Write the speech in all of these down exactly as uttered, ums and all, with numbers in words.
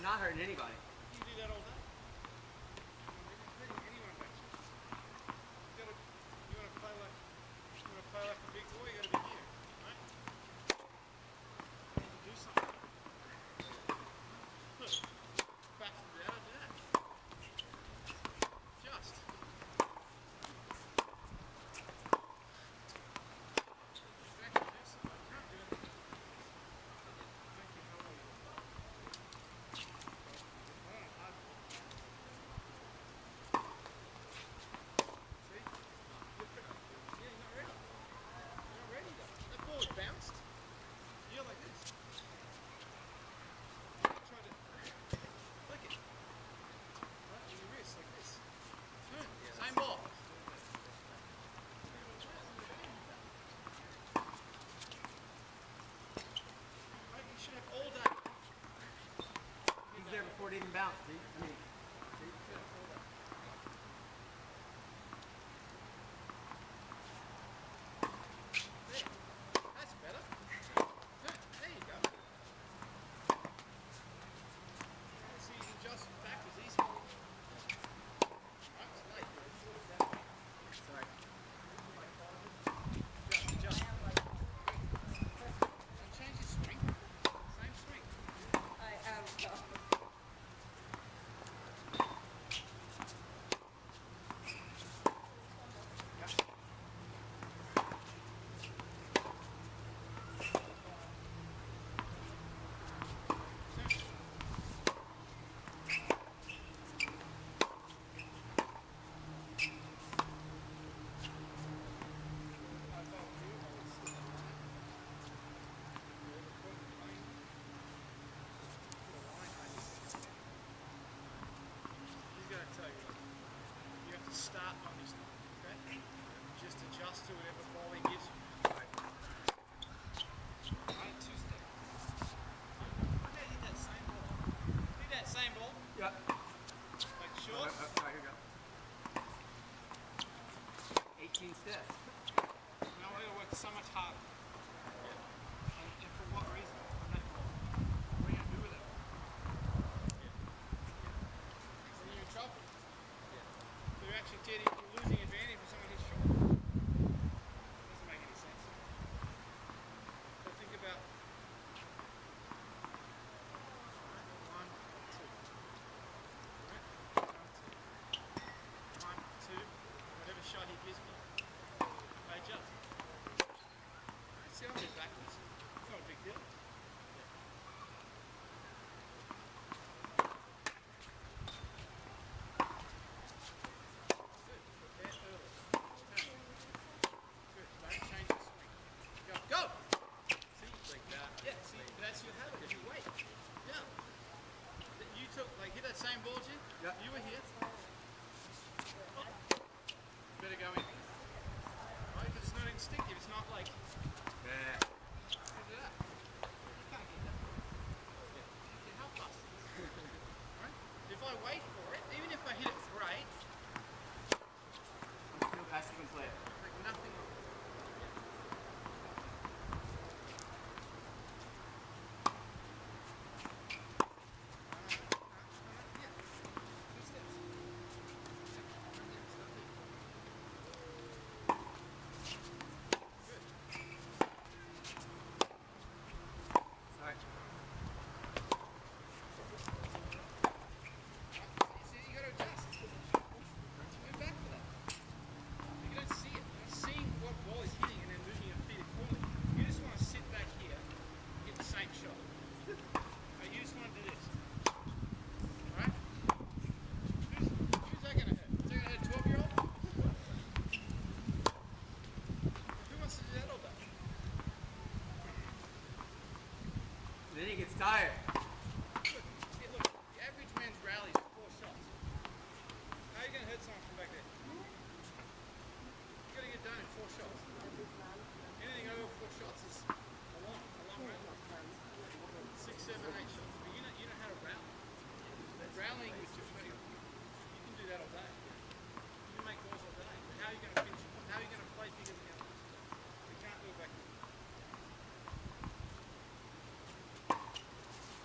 not hurting anybody. You do that all day. You're hurting anyone back here. You gotta, you wanna play like, you wanna play like a big boy, you gotta be here, right? You need to do something. Look, back to the other, do that. Just. Bounced. You're like this. Try to flick it. Right with your wrist, like this. Turn. Yeah, same ball. Right, you should have all day. He's there before it even bounced, see? I mean, see? That's better. There you go. So you can adjust backwards easy. Right, it's late. Sorry. Adjust, adjust. And change your swing. Same swing. I am so. Going to tell you, you have to start on this one, okay? Just adjust to whatever ball he gives you. Right. Right, two steps. Look at hit that same ball. Hit that same ball. Yeah. Like short. All right, all right, here we go. eighteen steps. Now we're going to work so much harder. Yeah. And, and for what reason? On that ball. What are you going to do with it? Trouble. Yeah. You're actually getting, you're losing advantage when someone hits short. Doesn't make any sense. So think about one, two. Right? One, two. One, two. Whatever shot he gives me, I adjust. Right? See, I'll move backwards. It's not a big deal. Go! See? Like that. Yeah, see, that's your habit. You wait. Yeah. You took, like, hit that same ball, Jim? Yeah. You were here. Oh. Better go in. Right? Because it's not instinctive. It's not like. Yeah. Look at that. You can't get that. Yeah. Look at how fast it is. Right? If I wait for it, even if I hit it great, I'm still passing and play it. like nothing. Sorry. See, you got to adjust. Move back for that. You don't see it. You're not seeing what ball is hitting and then moving your feet accordingly. You just want to sit back here and get the same shot. Right, you just want to do this. Alright? Who's, who's that going to hurt? Is that going to hurt a twelve year old? Who wants to do that all day? Then he gets tired. Look, yeah, look, the average man's rally is four shots. How are you going to hurt someone from back there? You've got to get done in four shots. Anything over four shots is a long, a long rally. Six, seven, eight shots. But you know, you know how to rally. Rallying is just very, you can do that all day. You can make balls all day. But how are you going to finish? How are you going to play bigger than the others? You can't do it back there.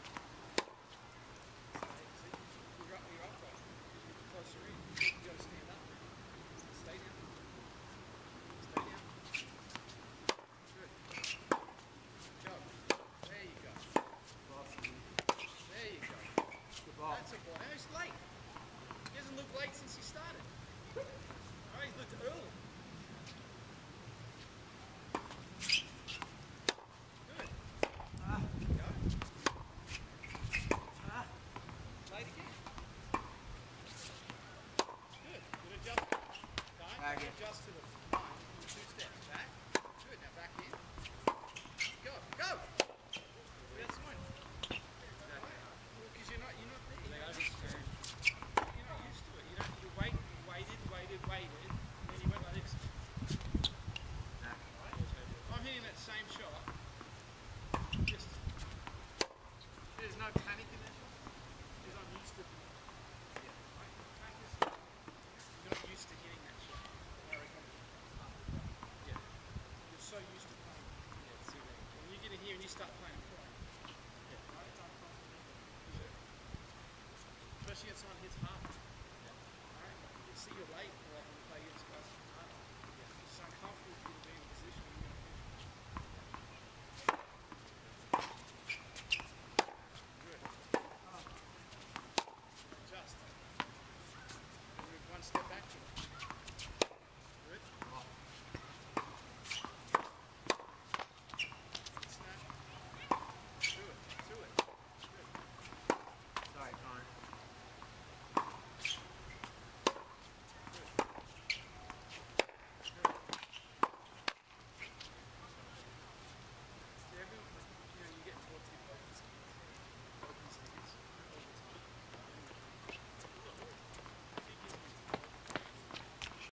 especially if someone hits hard. Alright, you can see your weight.